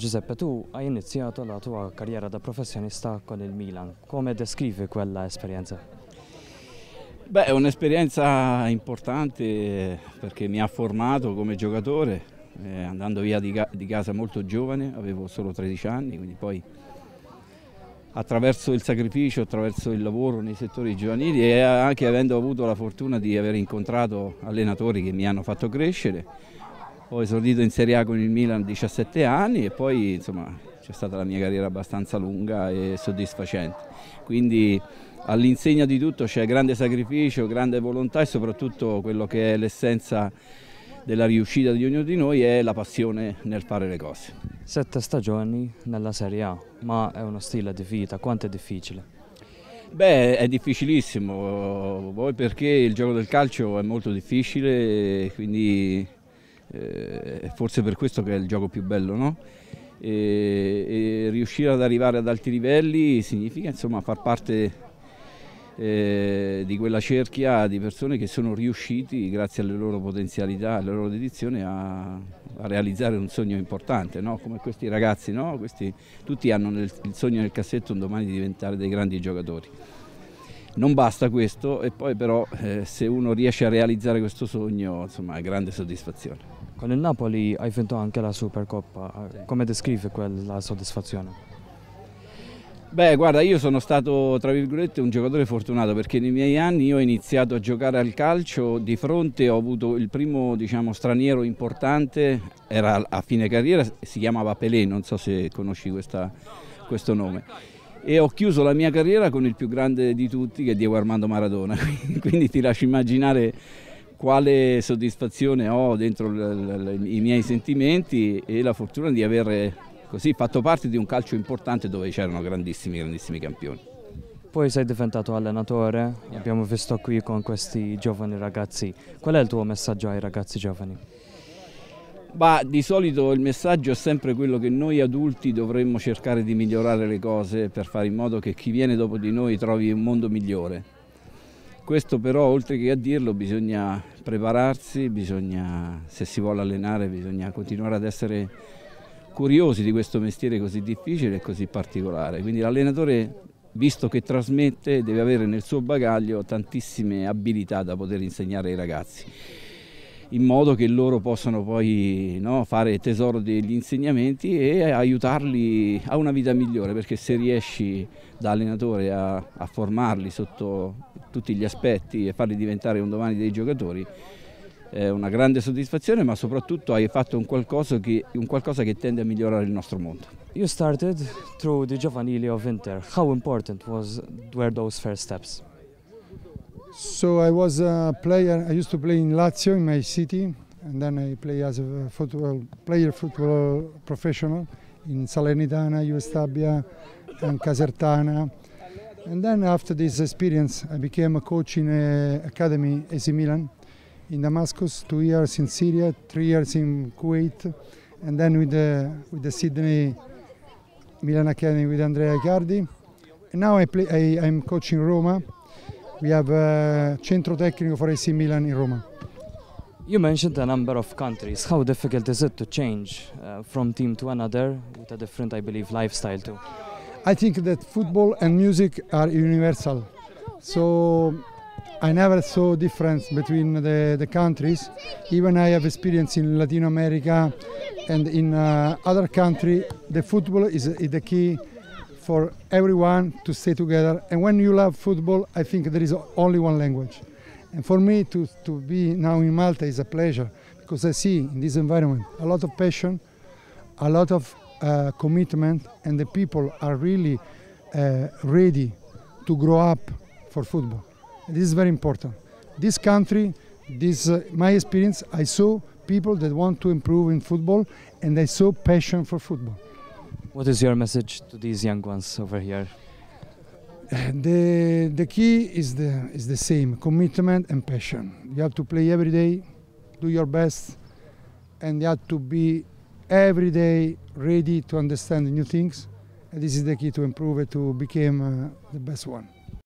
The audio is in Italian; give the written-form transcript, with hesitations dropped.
Giuseppe, tu hai iniziato la tua carriera da professionista con il Milan. Come descrivi quella esperienza? Beh, è un'esperienza importante perché mi ha formato come giocatore, andando via di casa molto giovane, avevo solo 13 anni, quindi poi attraverso il sacrificio, attraverso il lavoro nei settori giovanili e anche avendo avuto la fortuna di aver incontrato allenatori che mi hanno fatto crescere. Ho esordito in Serie A con il Milan a 17 anni e poi insomma c'è stata la mia carriera abbastanza lunga e soddisfacente. Quindi all'insegna di tutto c'è grande sacrificio, grande volontà e soprattutto quello che è l'essenza della riuscita di ognuno di noi è la passione nel fare le cose. 7 stagioni nella Serie A, ma è uno stile di vita, quanto è difficile? Beh, è difficilissimo, poi perché il gioco del calcio è molto difficile, quindi è forse per questo che è il gioco più bello, no? E riuscire ad arrivare ad alti livelli significa insomma far parte di quella cerchia di persone che sono riusciti grazie alle loro potenzialità, alla loro dedizione a realizzare un sogno importante, no? Come questi ragazzi, no? Tutti hanno il sogno nel cassetto un domani di diventare dei grandi giocatori. Non basta questo e poi però se uno riesce a realizzare questo sogno insomma è grande soddisfazione. Con il Napoli hai vinto anche la Supercoppa, come descrivi quella soddisfazione? Beh, guarda, io sono stato, tra virgolette, un giocatore fortunato perché nei miei anni io ho iniziato a giocare al calcio, di fronte ho avuto il primo, diciamo, straniero importante, era a fine carriera, si chiamava Pelé, non so se conosci questo nome. E ho chiuso la mia carriera con il più grande di tutti, che è Diego Armando Maradona, quindi ti lascio immaginare quale soddisfazione ho dentro i miei sentimenti e la fortuna di aver così fatto parte di un calcio importante dove c'erano grandissimi campioni. Poi sei diventato allenatore, abbiamo visto qui con questi giovani ragazzi. Qual è il tuo messaggio ai ragazzi giovani? Bah, di solito il messaggio è sempre quello che noi adulti dovremmo cercare di migliorare le cose per fare in modo che chi viene dopo di noi trovi un mondo migliore. Questo però, oltre che a dirlo, bisogna prepararsi, se si vuole allenare, bisogna continuare ad essere curiosi di questo mestiere così difficile e così particolare. Quindi l'allenatore, visto che trasmette, deve avere nel suo bagaglio tantissime abilità da poter insegnare ai ragazzi, in modo che loro possano poi fare tesoro degli insegnamenti e aiutarli a una vita migliore, perché se riesci da allenatore a formarli sotto tutti gli aspetti e farli diventare un domani dei giocatori, è una grande soddisfazione, ma soprattutto hai fatto un qualcosa che tende a migliorare il nostro mondo. You started through the Giovanili of Inter. How important were those first steps? So I was a player. I used to play in Lazio in my city, and then I play as a football professional in Salernitana, US Stabia, and Casertana. And then after this experience, I became a coach in an academy AC Milan in Damascus, 2 years in Syria, 3 years in Kuwait, and then with the Sydney Milan Academy with Andrea Icardi. And now I'm coaching Roma. We have a centro tecnico for AC Milan in Roma. You mentioned a number of countries. How difficult is it to change from team to another with a different, I believe, lifestyle too? I think that football and music are universal. So I never saw difference between the countries. Even I have experience in Latin America and in other countries. The football is the key for everyone to stay together. And when you love football, I think there is only one language. And for me to be now in Malta is a pleasure, because I see in this environment a lot of passion, a lot of commitment, and the people are really ready to grow up for football. And this is very important. This country, my experience, I saw people that want to improve in football, and I saw passion for football. What is your message to these young ones over here? The key is the same: commitment and passion. You have to play every day, do your best, and you have to be every day ready to understand new things. And this is the key to improve it, to become the best one.